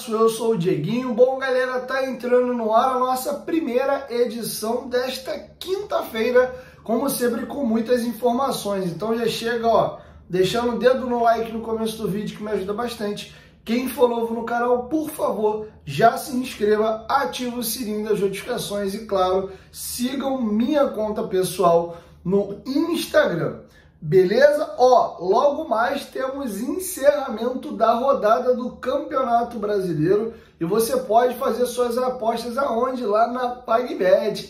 Futebolaço, eu sou o Dieguinho. Bom, galera, tá entrando no ar a nossa primeira edição desta quinta-feira, como sempre com muitas informações. Então já chega, ó, deixando o dedo no like no começo do vídeo que me ajuda bastante. Quem for novo no canal, por favor, já se inscreva, ative o sininho das notificações e, claro, sigam minha conta pessoal no Instagram. Beleza? Ó, logo mais temos encerramento da rodada do Campeonato Brasileiro e você pode fazer suas apostas aonde? Lá na PagBet.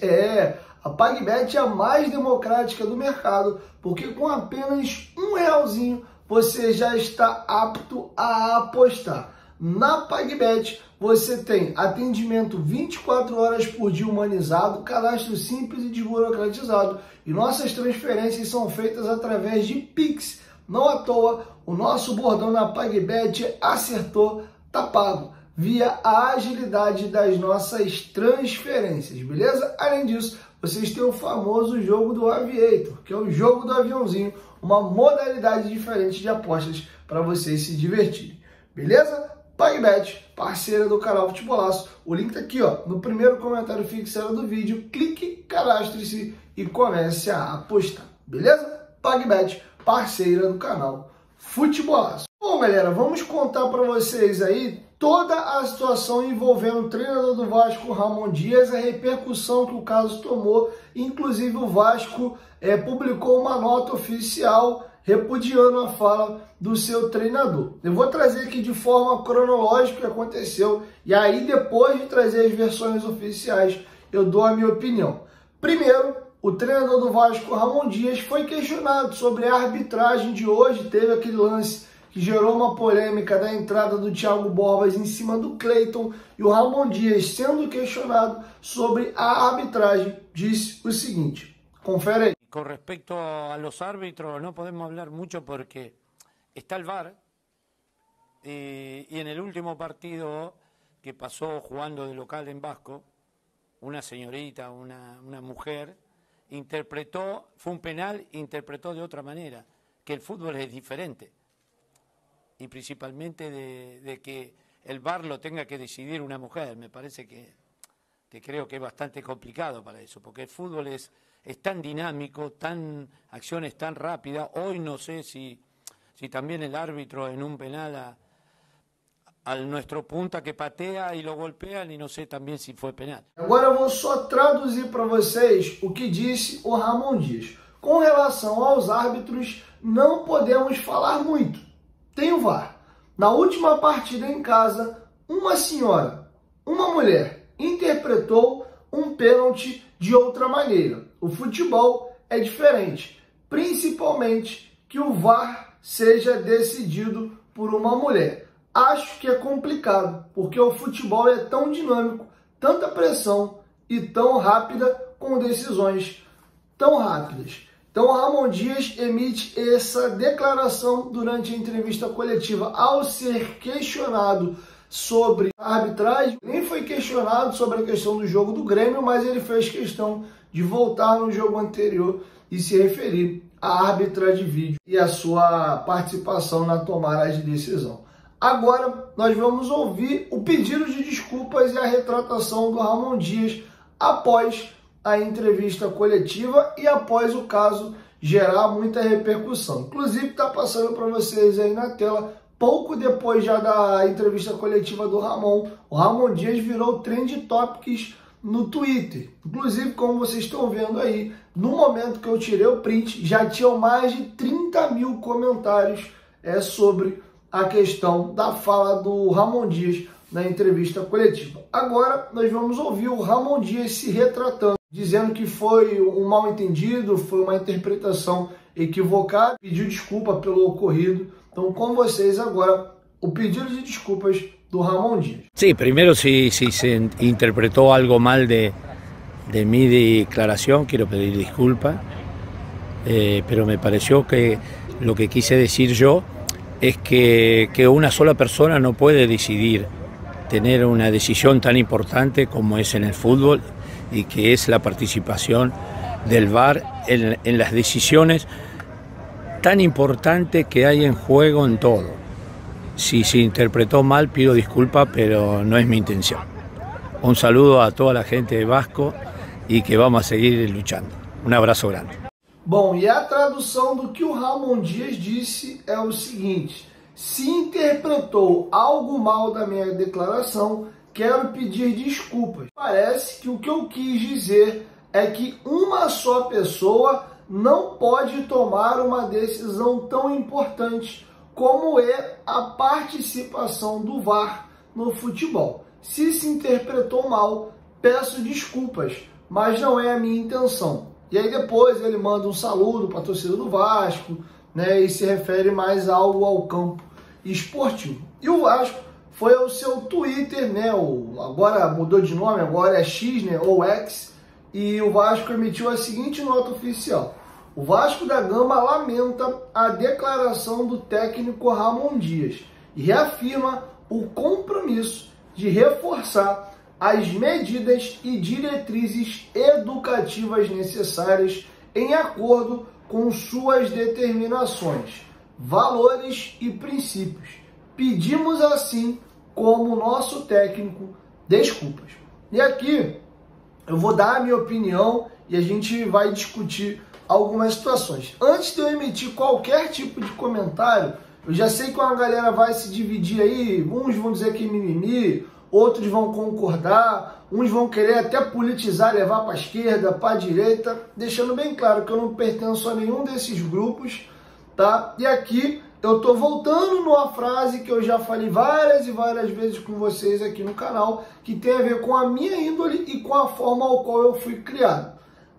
A PagBet é a mais democrática do mercado, porque com apenas R$1 você já está apto a apostar. Na PagBet você tem atendimento 24 horas por dia humanizado, cadastro simples e desburocratizado, e nossas transferências são feitas através de Pix. Não à toa, o nosso bordão na PagBet é acertou, tá pago, via a agilidade das nossas transferências, beleza? Além disso, vocês têm o famoso jogo do Aviator, que é o jogo do aviãozinho, uma modalidade diferente de apostas para vocês se divertirem, beleza? PagBet, parceira do canal Futebolaço. O link tá aqui, ó, no primeiro comentário fixado do vídeo. Clique, cadastre-se e comece a apostar, beleza? PagBet, parceira do canal Futebolaço. Bom, galera, vamos contar para vocês aí toda a situação envolvendo o treinador do Vasco, Ramon Dias, a repercussão que o caso tomou. Inclusive o Vasco publicou uma nota oficial repudiando a fala do seu treinador. Eu vou trazer aqui de forma cronológica o que aconteceu e aí depois de trazer as versões oficiais eu dou a minha opinião. Primeiro, o treinador do Vasco, Ramon Dias, foi questionado sobre a arbitragem de hoje. Teve aquele lance que gerou uma polêmica da entrada do Thiago Borbas em cima do Cleiton, e o Ramon Dias, sendo questionado sobre a arbitragem, disse o seguinte. Confere aí. Con respecto a los árbitros no podemos hablar mucho porque está el VAR y en el último partido que pasó jugando de local en Vasco, una señorita, una mujer, interpretó, fue un penal, interpretó de otra manera, que el fútbol es diferente y principalmente de que el VAR lo tenga que decidir una mujer. Me parece que creo que es bastante complicado para eso, porque el fútbol es tan dinámico, acciones tan rápidas. Hoy no sé si también el árbitro en un penal al nuestro punta que patea e lo golpean, e não sei também se foi penal. Agora eu vou só traduzir para vocês o que disse o Ramon Dias. Com relação aos árbitros, não podemos falar muito. Tem o VAR. Na última partida em casa, uma senhora, uma mulher, interpretou um pênalti de outra maneira. O futebol é diferente, principalmente que o VAR seja decidido por uma mulher. Acho que é complicado, porque o futebol é tão dinâmico, tanta pressão e tão rápida, com decisões tão rápidas. Então o Ramon Dias emite essa declaração durante a entrevista coletiva ao ser questionado sobre a arbitragem. Nem foi questionado sobre a questão do jogo do Grêmio, mas ele fez questão de voltar no jogo anterior e se referir à arbitragem de vídeo e à sua participação na tomada de decisão. Agora nós vamos ouvir o pedido de desculpas e a retratação do Ramon Dias após a entrevista coletiva e após o caso gerar muita repercussão. Inclusive está passando para vocês aí na tela, pouco depois já da entrevista coletiva do Ramon, o Ramon Dias virou Trend Topics no Twitter. Inclusive, como vocês estão vendo aí, no momento que eu tirei o print, já tinham mais de 30 mil comentários sobre a questão da fala do Ramon Dias na entrevista coletiva. Agora, nós vamos ouvir o Ramon Dias se retratando, dizendo que foi um mal-entendido, foi uma interpretação equivocada, pediu desculpa pelo ocorrido. Então, com vocês agora, o pedido de desculpas do Ramon Dias. Sí, primero si se interpretó algo mal de mi declaración, quiero pedir disculpas, pero me pareció que lo que quise decir yo es que una sola persona no puede decidir, tener una decisión tan importante como es en el fútbol y que es la participación del VAR en las decisiones tan importantes que hay en juego en todo. Si se interpretó mal, pido disculpas, pero no es mi intención. Un saludo a toda la gente de Vasco e que vamos a seguir luchando. Um abraço grande. Bom, e a tradução do que o Ramon Dias disse é o seguinte: se interpretou algo mal da minha declaração, quero pedir desculpas. Parece que o que eu quis dizer é que uma só pessoa não pode tomar uma decisão tão importante como é a participação do VAR no futebol. Se se interpretou mal, peço desculpas, mas não é a minha intenção. E aí depois ele manda um saludo para a torcida do Vasco, né, e se refere mais algo ao campo esportivo. E o Vasco foi ao seu Twitter, né, agora mudou de nome, agora é X, né, ou X, e o Vasco emitiu a seguinte nota oficial: o Vasco da Gama lamenta a declaração do técnico Ramon Dias e reafirma o compromisso de reforçar as medidas e diretrizes educativas necessárias em acordo com suas determinações, valores e princípios. Pedimos assim, como nosso técnico, desculpas. E aqui eu vou dar a minha opinião e a gente vai discutir algumas situações. Antes de eu emitir qualquer tipo de comentário, eu já sei que uma galera vai se dividir aí, uns vão dizer que é mimimi, outros vão concordar, uns vão querer até politizar, levar para a esquerda, para a direita, deixando bem claro que eu não pertenço a nenhum desses grupos, tá? E aqui eu tô voltando numa frase que eu já falei várias e várias vezes com vocês aqui no canal, que tem a ver com a minha índole e com a forma ao qual eu fui criado.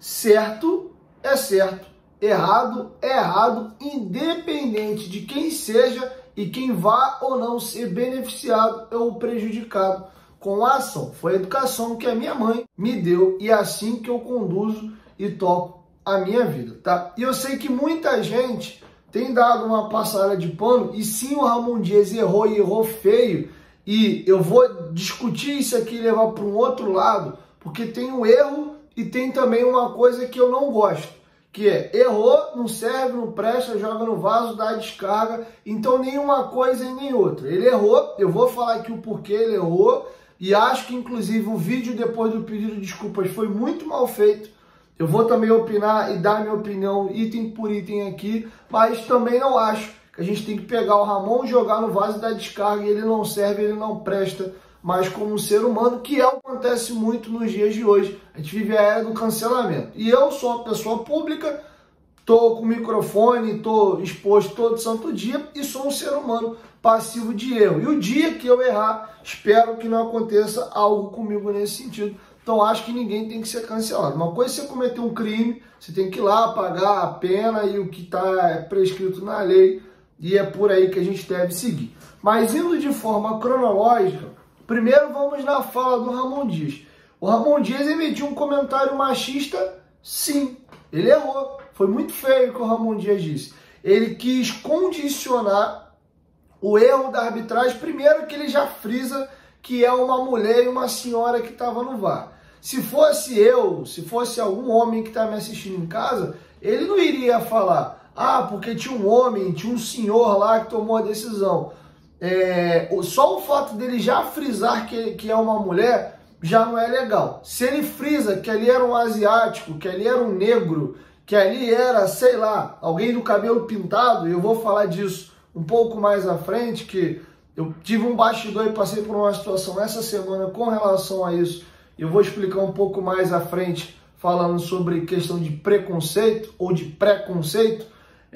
Certo é certo, errado é errado, independente de quem seja e quem vá ou não ser beneficiado ou prejudicado com a ação. Foi a educação que a minha mãe me deu e é assim que eu conduzo e toco a minha vida, tá? E eu sei que muita gente tem dado uma passada de pano, e sim, o Ramon Dias errou e errou feio, e eu vou discutir isso aqui e levar para um outro lado, porque tem um erro e tem também uma coisa que eu não gosto, que é, errou, não serve, não presta, joga no vaso, dá descarga, então nenhuma coisa e nem outra. Ele errou, eu vou falar aqui o porquê ele errou, e acho que inclusive o vídeo depois do pedido de desculpas foi muito mal feito. Eu vou também opinar e dar minha opinião item por item aqui, mas também não acho que a gente tem que pegar o Ramon, jogar no vaso e dar descarga, e ele não serve, ele não presta mais como um ser humano, que é o que acontece muito nos dias de hoje. A gente vive a era do cancelamento. E eu sou uma pessoa pública, tô com microfone, tô exposto todo santo dia e sou um ser humano passivo de erro. E o dia que eu errar, espero que não aconteça algo comigo nesse sentido. Então acho que ninguém tem que ser cancelado. Uma coisa é você cometer um crime, você tem que ir lá pagar a pena e o que está prescrito na lei, e é por aí que a gente deve seguir. Mas indo de forma cronológica, primeiro vamos na fala do Ramon Dias. O Ramon Dias emitiu um comentário machista, sim, ele errou. Foi muito feio o que o Ramon Dias disse. Ele quis condicionar o erro da arbitragem, primeiro que ele já frisa que é uma mulher e uma senhora que estava no VAR. Se fosse eu, se fosse algum homem que está me assistindo em casa, ele não iria falar, ah, porque tinha um homem, tinha um senhor lá que tomou a decisão. Só o fato dele já frisar que é uma mulher já não é legal. Se ele frisa que ali era um asiático, que ali era um negro, que ali era, sei lá, alguém do cabelo pintado, eu vou falar disso um pouco mais à frente, que eu tive um bastidor e passei por uma situação essa semana com relação a isso. Eu vou explicar um pouco mais à frente, falando sobre questão de preconceito ou de preconceito,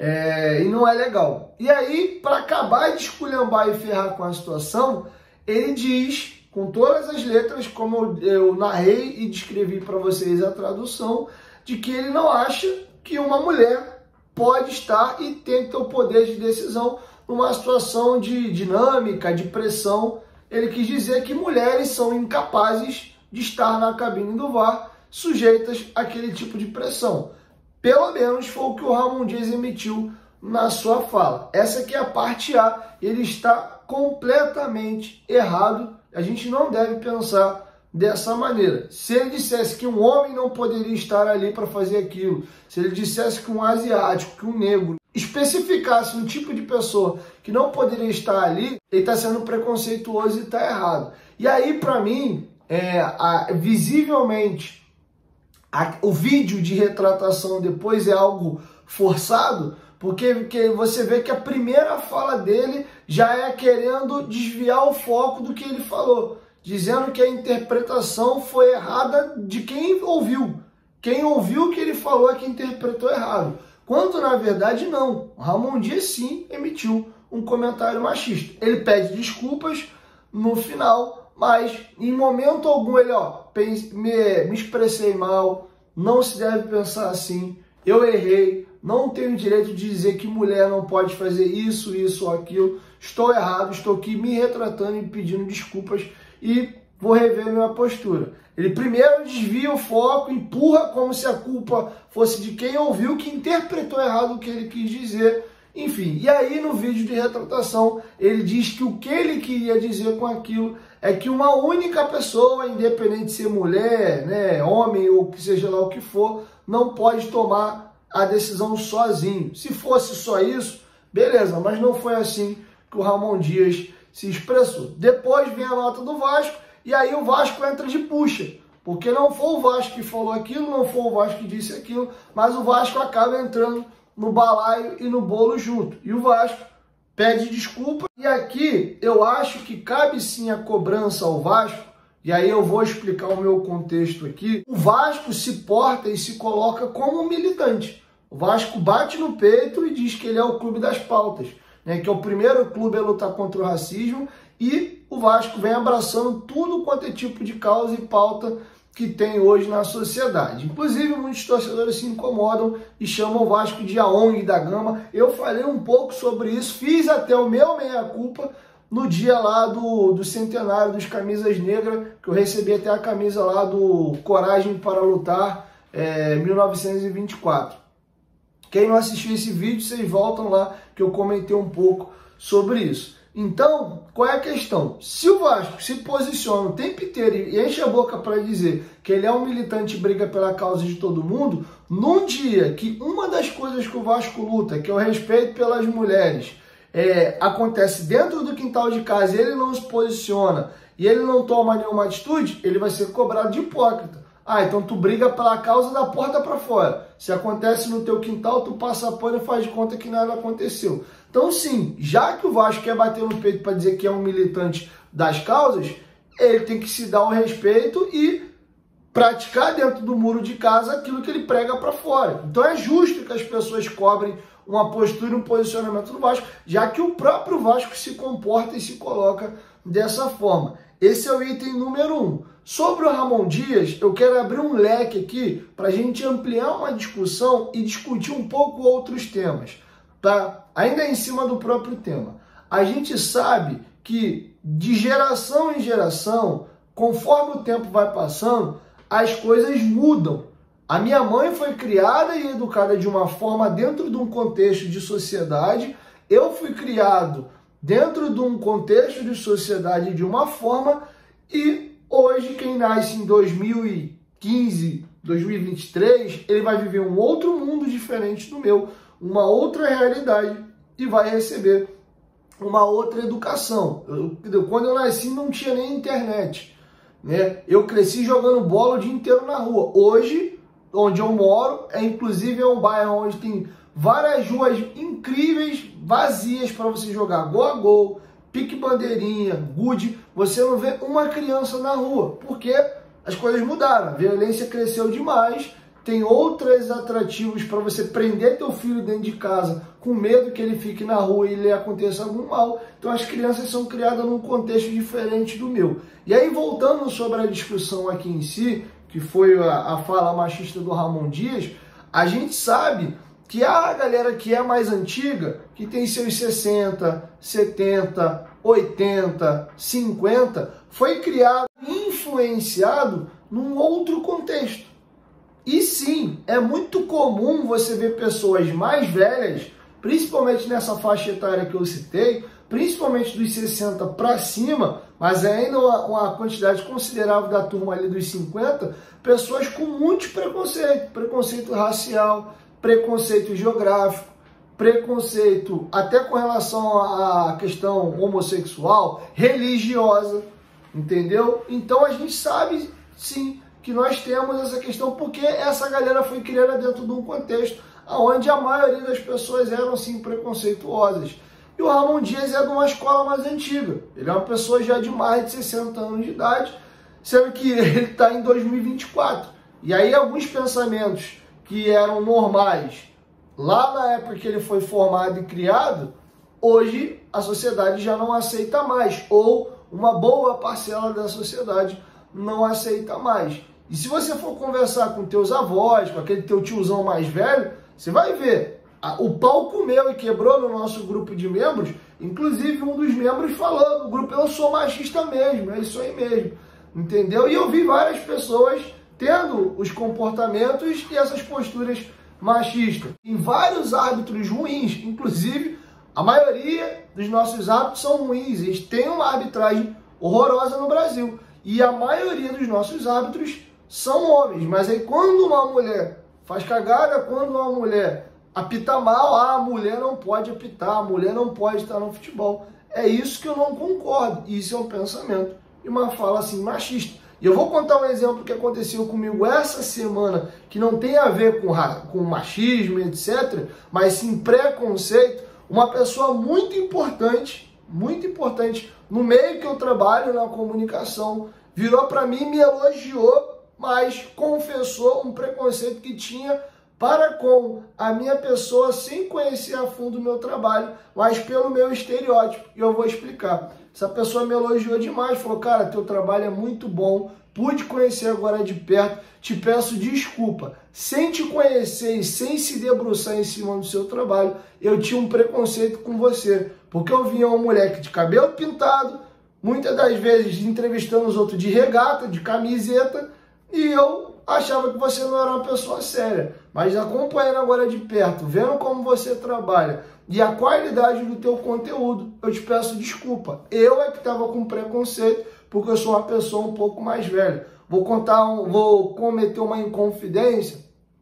e não é legal. E aí, para acabar de esculhambar e ferrar com a situação, ele diz, com todas as letras, como eu narrei e descrevi para vocês a tradução, de que ele não acha que uma mulher pode estar e tem que ter o poder de decisão numa situação de dinâmica, de pressão. Ele quis dizer que mulheres são incapazes de estar na cabine do VAR, sujeitas àquele tipo de pressão. Pelo menos foi o que o Ramon Dias emitiu na sua fala. Essa aqui é a parte A, ele está completamente errado. A gente não deve pensar dessa maneira. Se ele dissesse que um homem não poderia estar ali para fazer aquilo, se ele dissesse que um asiático, que um negro especificasse um tipo de pessoa que não poderia estar ali, ele está sendo preconceituoso e está errado. E aí, para mim, visivelmente, o vídeo de retratação depois é algo forçado, porque você vê que a primeira fala dele já é querendo desviar o foco do que ele falou, dizendo que a interpretação foi errada de quem ouviu. Quem ouviu o que ele falou é que interpretou errado. Quando, na verdade, não. O Ramon Dias, sim, emitiu um comentário machista. Ele pede desculpas no final, mas em momento algum ele, me expressei mal, não se deve pensar assim, eu errei, não tenho direito de dizer que mulher não pode fazer isso, isso ou aquilo, estou errado, estou aqui me retratando e pedindo desculpas e vou rever minha postura. Ele primeiro desvia o foco, empurra como se a culpa fosse de quem ouviu, que interpretou errado o que ele quis dizer, enfim. E aí no vídeo de retratação ele diz que o que ele queria dizer com aquilo é que uma única pessoa, independente de ser mulher, né, homem ou que seja lá o que for, não pode tomar a decisão sozinho. Se fosse só isso, beleza, mas não foi assim que o Ramon Dias se expressou. Depois vem a nota do Vasco, e aí o Vasco entra de puxa, porque não foi o Vasco que falou aquilo, não foi o Vasco que disse aquilo, mas o Vasco acaba entrando no balaio e no bolo junto. E o Vasco pede desculpa, e aqui eu acho que cabe sim a cobrança ao Vasco, e aí eu vou explicar o meu contexto aqui. O Vasco se porta e se coloca como um militante. O Vasco bate no peito e diz que ele é o clube das pautas, né, que é o primeiro clube a lutar contra o racismo, e o Vasco vem abraçando tudo quanto é tipo de causa e pauta que tem hoje na sociedade. Inclusive, muitos torcedores se incomodam e chamam o Vasco de a ONG da Gama. Eu falei um pouco sobre isso, fiz até o meu meia-culpa no dia lá do centenário dos Camisas Negras, que eu recebi até a camisa lá do Coragem para Lutar, 1924. Quem não assistiu esse vídeo, vocês voltam lá, que eu comentei um pouco sobre isso. Então, qual é a questão? Se o Vasco se posiciona o tempo inteiro e enche a boca para dizer que ele é um militante e briga pela causa de todo mundo, num dia que uma das coisas que o Vasco luta, que é o respeito pelas mulheres, acontece dentro do quintal de casa e ele não se posiciona e ele não toma nenhuma atitude, ele vai ser cobrado de hipócrita. Ah, então tu briga pela causa da porta para fora. Se acontece no teu quintal, tu passa a pano e faz de conta que nada aconteceu. Então sim, já que o Vasco quer bater no peito para dizer que é um militante das causas, ele tem que se dar o respeito e praticar dentro do muro de casa aquilo que ele prega para fora. Então é justo que as pessoas cobrem uma postura e um posicionamento do Vasco, já que o próprio Vasco se comporta e se coloca dessa forma. Esse é o item número 1. Sobre o Ramon Dias, eu quero abrir um leque aqui para a gente ampliar uma discussão e discutir um pouco outros temas, tá? Ainda em cima do próprio tema. A gente sabe que de geração em geração, conforme o tempo vai passando, as coisas mudam. A minha mãe foi criada e educada de uma forma dentro de um contexto de sociedade. Eu fui criado dentro de um contexto de sociedade de uma forma, e hoje quem nasce em 2015, 2023, ele vai viver um outro mundo diferente do meu, uma outra realidade e vai receber uma outra educação. Quando eu nasci não tinha nem internet, né? Eu cresci jogando bola o dia inteiro na rua. Hoje, onde eu moro, inclusive é um bairro onde tem várias ruas incríveis, vazias para você jogar gol a gol, pique bandeirinha, gude. Você não vê uma criança na rua, porque as coisas mudaram, a violência cresceu demais, tem outros atrativos para você prender teu filho dentro de casa com medo que ele fique na rua e lhe aconteça algum mal. Então as crianças são criadas num contexto diferente do meu. E aí, voltando sobre a discussão aqui em si, que foi a fala machista do Ramon Dias, a gente sabe que a galera que é mais antiga, que tem seus 60, 70, 80, 50, foi criado e influenciado num outro contexto. E sim, é muito comum você ver pessoas mais velhas, principalmente nessa faixa etária que eu citei, principalmente dos 60 para cima, mas ainda uma quantidade considerável da turma ali dos 50, pessoas com muito preconceito racial, preconceito geográfico, preconceito até com relação à questão homossexual, religiosa, entendeu? Então a gente sabe, sim, que nós temos essa questão porque essa galera foi criada dentro de um contexto onde a maioria das pessoas eram, sim, preconceituosas. E o Ramon Dias é de uma escola mais antiga. Ele é uma pessoa já de mais de 60 anos de idade, sendo que ele está em 2024. E aí alguns pensamentos que eram normais lá na época que ele foi formado e criado, hoje a sociedade já não aceita mais, ou uma boa parcela da sociedade não aceita mais. E se você for conversar com teus avós, com aquele teu tiozão mais velho, você vai ver, o pau comeu e quebrou no nosso grupo de membros, inclusive um dos membros falando, no grupo, eu sou machista mesmo, é isso aí mesmo, entendeu? E eu vi várias pessoas tendo os comportamentos e essas posturas machistas. Em vários hábitos ruins, inclusive a maioria dos nossos hábitos são ruins, eles têm uma arbitragem horrorosa no Brasil. E a maioria dos nossos hábitos são homens, mas aí quando uma mulher faz cagada, quando uma mulher apita mal, a mulher não pode apitar, a mulher não pode estar no futebol. É isso que eu não concordo, isso é um pensamento e uma fala assim machista. E eu vou contar um exemplo que aconteceu comigo essa semana, que não tem a ver com machismo, etc., mas sim preconceito. Uma pessoa muito importante no meio que eu trabalho, na comunicação, virou para mim e me elogiou, mas confessou um preconceito que tinha para com a minha pessoa sem conhecer a fundo o meu trabalho, mas pelo meu estereótipo. E eu vou explicar. Essa pessoa me elogiou demais, falou, cara, teu trabalho é muito bom, pude conhecer agora de perto, te peço desculpa. Sem te conhecer e sem se debruçar em cima do seu trabalho, eu tinha um preconceito com você, porque eu via um moleque de cabelo pintado, muitas das vezes entrevistando os outros de regata, de camiseta, e eu achava que você não era uma pessoa séria. Mas acompanhando agora de perto, vendo como você trabalha e a qualidade do teu conteúdo, eu te peço desculpa. Eu é que estava com preconceito, porque eu sou uma pessoa um pouco mais velha. Vou cometer uma inconfidência.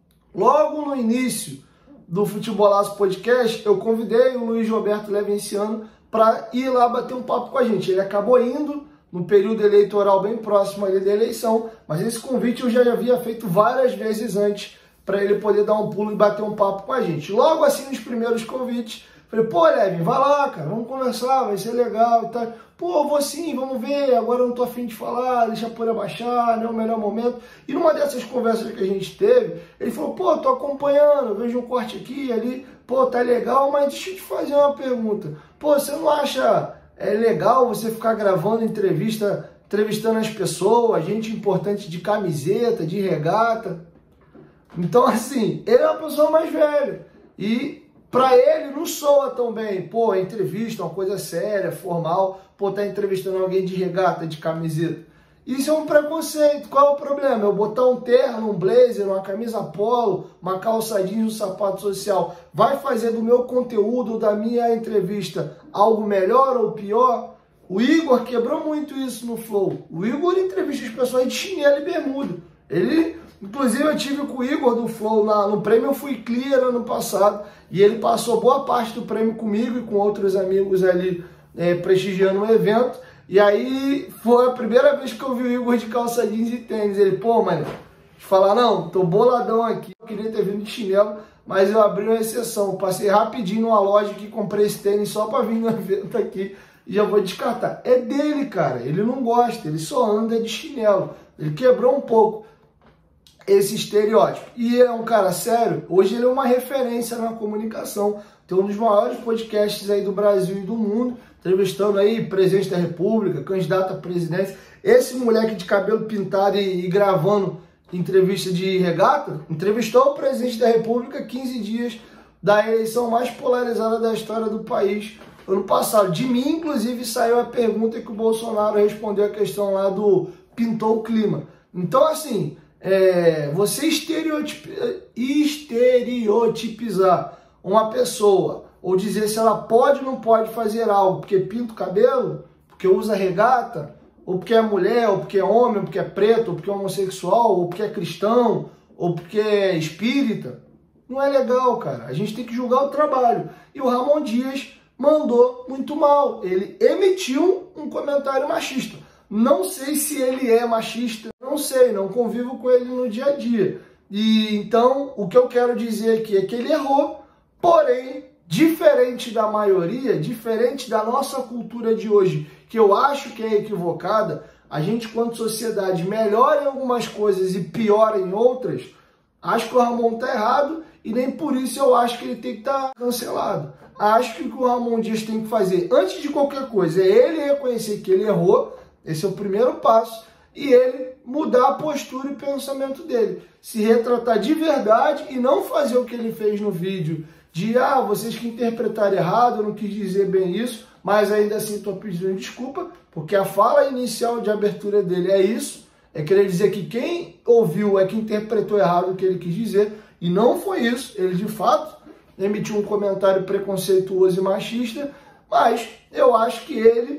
Logo no início do Futebolaço Podcast, eu convidei o Luiz Roberto Levenciano para ir lá bater um papo com a gente. Ele acabou indo no período eleitoral bem próximo ali da eleição, mas esse convite eu já havia feito várias vezes antes para ele poder dar um pulo e bater um papo com a gente. Logo assim, nos primeiros convites, falei, pô, Leve, vai lá, cara, vamos conversar, vai ser legal e tal. Pô, vou sim, vamos ver, agora eu não tô afim de falar, deixa a poeira baixar, não é o melhor momento. E numa dessas conversas que a gente teve, ele falou, pô, tô acompanhando, vejo um corte aqui, ali, pô, tá legal, mas deixa eu te fazer uma pergunta. Pô, você não acha legal você ficar gravando entrevistando as pessoas, gente importante de camiseta, de regata? Então, assim, ele é uma pessoa mais velha e para ele não soa tão bem. Pô, entrevista, uma coisa séria, formal, pô, tá entrevistando alguém de regata, de camiseta. Isso é um preconceito. Qual é o problema? Eu botar um terno, um blazer, uma camisa polo, uma calça jeans, um sapato social, vai fazer do meu conteúdo, da minha entrevista, algo melhor ou pior? O Igor quebrou muito isso no Flow. O Igor entrevista as pessoas de chinelo e bermuda. Inclusive, eu tive com o Igor do Flow no prêmio Eu Fui Clear ano passado, e ele passou boa parte do prêmio comigo e com outros amigos ali prestigiando o evento. E aí foi a primeira vez que eu vi o Igor de calça jeans e tênis. Ele, pô, mano, deixa eu falar, não, tô boladão aqui. Eu queria ter vindo de chinelo, mas eu abri uma exceção. Passei rapidinho numa loja que comprei esse tênis só pra vir no evento aqui e já vou descartar. É dele, cara, ele não gosta, ele só anda de chinelo. Ele quebrou um pouco esse estereótipo. E é um cara sério, hoje ele é uma referência na comunicação. Tem um dos maiores podcasts aí do Brasil e do mundo, entrevistando aí presidente da República, candidato à presidência. Esse moleque de cabelo pintado e gravando entrevista de regata, entrevistou o presidente da República 15 dias da eleição mais polarizada da história do país, ano passado. De mim, inclusive, saiu a pergunta que o Bolsonaro respondeu a questão lá do pintou o clima. Então, assim, você estereotipizar uma pessoa, ou dizer se ela pode ou não pode fazer algo porque pinta o cabelo, porque usa regata, ou porque é mulher, ou porque é homem, ou porque é preto, ou porque é homossexual, ou porque é cristão, ou porque é espírita, Não é legal, cara. A gente tem que julgar o trabalho. E o Ramon Dias mandou muito mal. Ele emitiu um comentário machista. Não sei se ele é machista, não sei, não convivo com ele no dia a dia. E então, o que eu quero dizer aqui é que ele errou, porém, diferente da maioria, diferente da nossa cultura de hoje, que eu acho que é equivocada, a gente, quanto sociedade, melhora em algumas coisas e piora em outras, acho que o Ramon está errado e nem por isso eu acho que ele tem que estar cancelado. Acho que o que o Ramon Dias tem que fazer, antes de qualquer coisa, é ele reconhecer que ele errou, esse é o primeiro passo, e ele mudar a postura e o pensamento dele. Se retratar de verdade e não fazer o que ele fez no vídeo, de, vocês que interpretaram errado, eu não quis dizer bem isso, mas ainda assim estou pedindo desculpa, porque a fala inicial de abertura dele é isso, é querer dizer que quem ouviu é que interpretou errado o que ele quis dizer, e não foi isso. Ele, de fato, emitiu um comentário preconceituoso e machista, mas eu acho que ele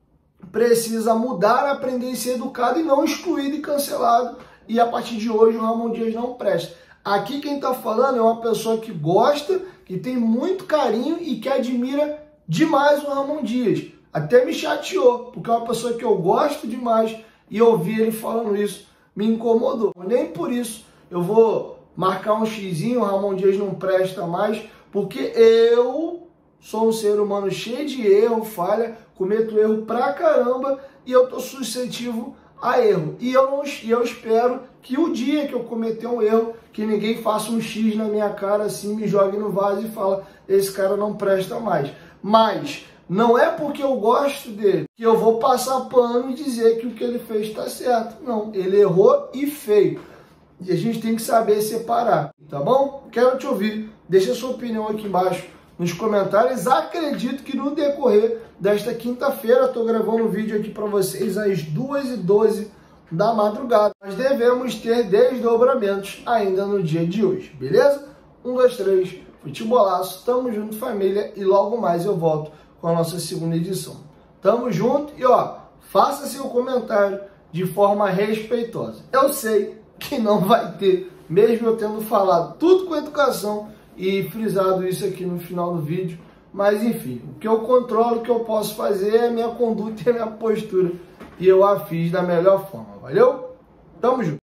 precisa mudar, aprender a ser educado e não excluído e cancelado, e a partir de hoje o Ramon Dias não presta. Aqui quem está falando é uma pessoa que gosta, que tem muito carinho e que admira demais o Ramon Dias. Até me chateou, porque é uma pessoa que eu gosto demais e ouvir ele falando isso me incomodou. Nem por isso eu vou marcar um xizinho, o Ramon Dias não presta mais, porque eu sou um ser humano cheio de erro, falha, cometo erro pra caramba e eu tô suscetível a erro. E eu espero que o dia que eu cometer um erro, que ninguém faça um X na minha cara assim, me jogue no vaso e fala, esse cara não presta mais. Mas não é porque eu gosto dele que eu vou passar pano e dizer que o que ele fez está certo. Não, ele errou e feio. E a gente tem que saber separar, tá bom? Quero te ouvir. Deixa a sua opinião aqui embaixo nos comentários. Acredito que no decorrer desta quinta-feira, estou gravando um vídeo aqui para vocês às 2h12 da madrugada. Nós devemos ter desdobramentos ainda no dia de hoje, beleza? 1, 2, 3, futebolaço, tamo junto, família, e logo mais eu volto com a nossa segunda edição. Tamo junto e faça seu comentário de forma respeitosa. Eu sei que não vai ter, mesmo eu tendo falado tudo com educação e frisado isso aqui no final do vídeo, mas enfim, o que eu controlo, o que eu posso fazer é a minha conduta e a minha postura, e eu a fiz da melhor forma, valeu? Tamo junto!